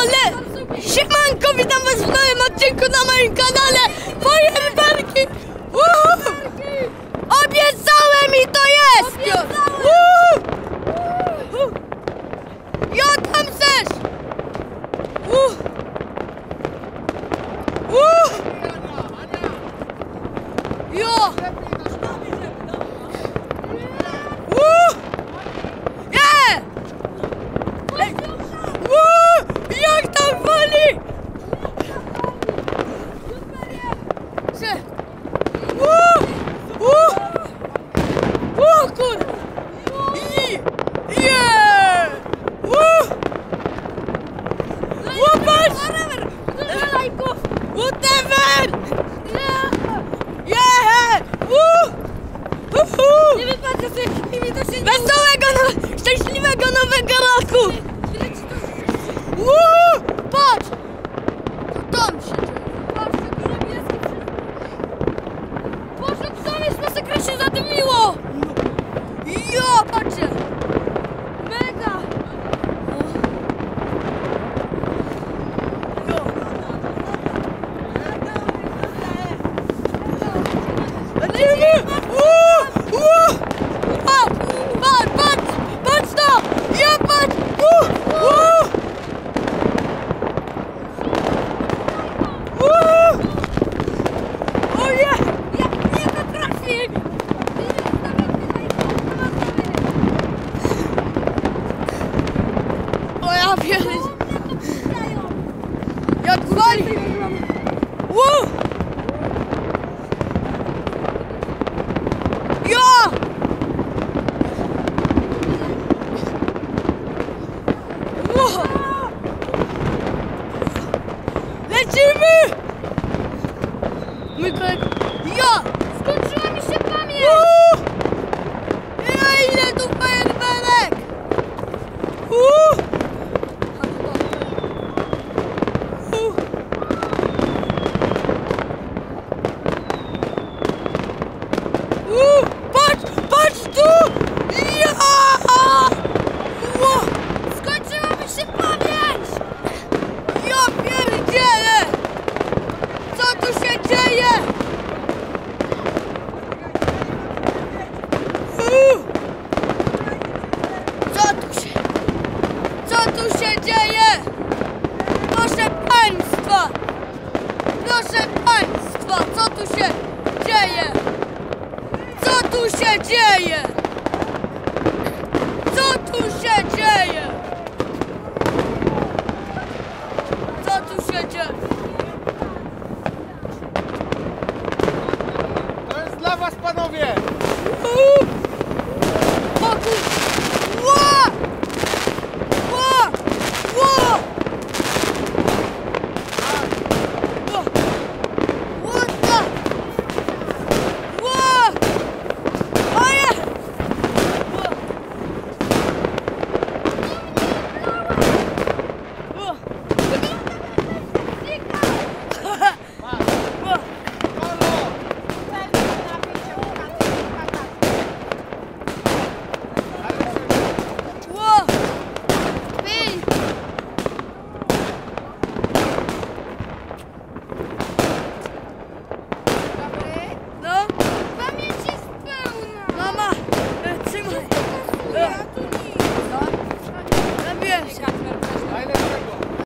Ale siemanko, witam was w nowym odcinku na moim kanale Fajerwerki! Obiecałem i to jest! Ja tam też! Jo! Jak tam wali! O kur... Łapać! Whatever! Wesołego, szczęśliwego nowego roku! Patrz! Tam się dzieje. Patrz, jaki niebieski. Boże, co jest masakra, się zadymiło! Jo, patrzcie! Mega! Lecimy! Patrz to! Ja patrz! Oje! Jak nie to trafi! O ja pierdolę! Jak wali! Ja! Lecimy! Mój kolega... Ja! Skończyła mi się pamięć! Ja ile tu fajerwerek! Patrz tu! Ja! Skończyła mi się pamięć! Ja pierdzielę! Co tu się dzieje? Co tu się dzieje? Proszę państwa! Proszę państwa, co tu się dzieje? Co tu się dzieje?